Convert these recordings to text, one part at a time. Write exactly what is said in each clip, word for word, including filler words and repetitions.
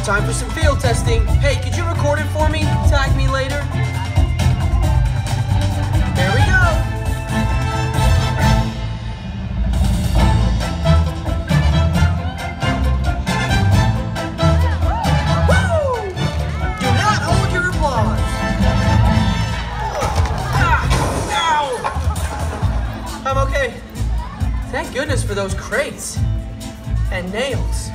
time for some field testing. Hey, could you record it for me? Tag me later. There we go. Woo! Do not hold your applause. Ah, ow! I'm okay. Thank goodness for those crates and nails.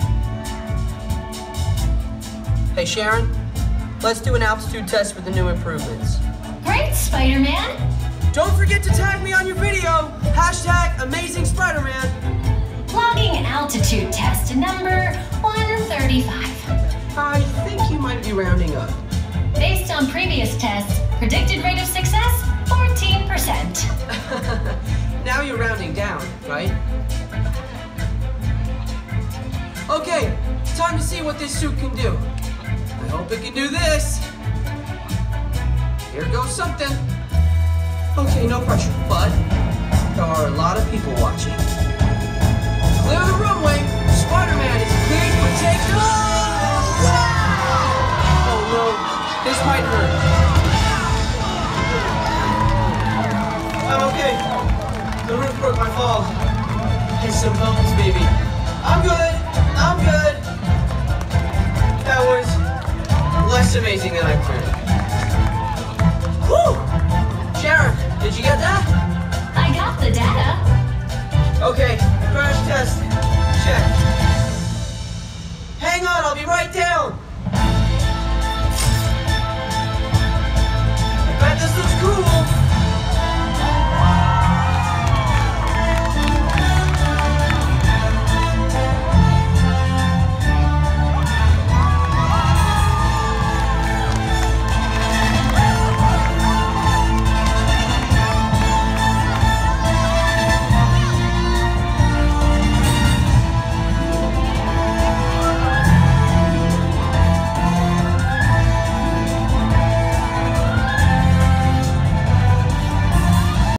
Hey Sharon, let's do an altitude test with the new improvements. Great, Spider-Man. Don't forget to tag me on your video. Hashtag Amazing Spider-Man. Logging altitude test number one thirty-five. I think you might be rounding up. Based on previous tests, predicted rate of success, fourteen percent. Now you're rounding down, right? Okay, time to see what this suit can do. I hope it can do this. Here goes something. Okay, no pressure, but there are a lot of people watching. Clear the runway. Spider-Man is cleared for takeoff. Oh no, this might hurt. I'm okay. The roof broke my fall. And some bones, baby. I'm good. I'm good. That was less amazing than I planned. Woo! Sharon, did you get that? I got the data. Okay, crash test. Check. Hang on, I'll be right there.